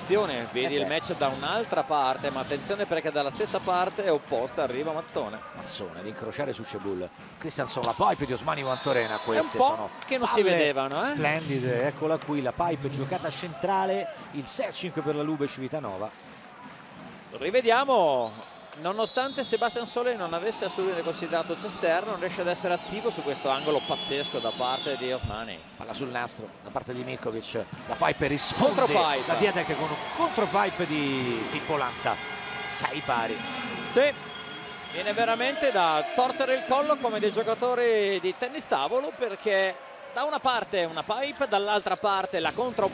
attenzione, vedi il match da un'altra parte, ma attenzione perché dalla stessa parte opposta arriva Mazzone. Mazzone ad incrociare su Cebul. Christianson, la pipe di Osmani Guantorena, queste È un po' sono che non si vedevano, splendide. Eccola qui la pipe giocata centrale, il 6-5 per la Lube Civitanova. Rivediamo. Nonostante Sebastian Solé non avesse assolutamente considerato Cester, non riesce ad essere attivo su questo angolo pazzesco da parte di Osmani. Palla sul nastro da parte di Mirkovic, la pipe risponde, Contropipe. la Viatec con un contropipe di Pippo Lanza, 6 pari. Sì, viene veramente da torsere il collo come dei giocatori di tennis tavolo, perché da una parte una pipe, dall'altra parte la contro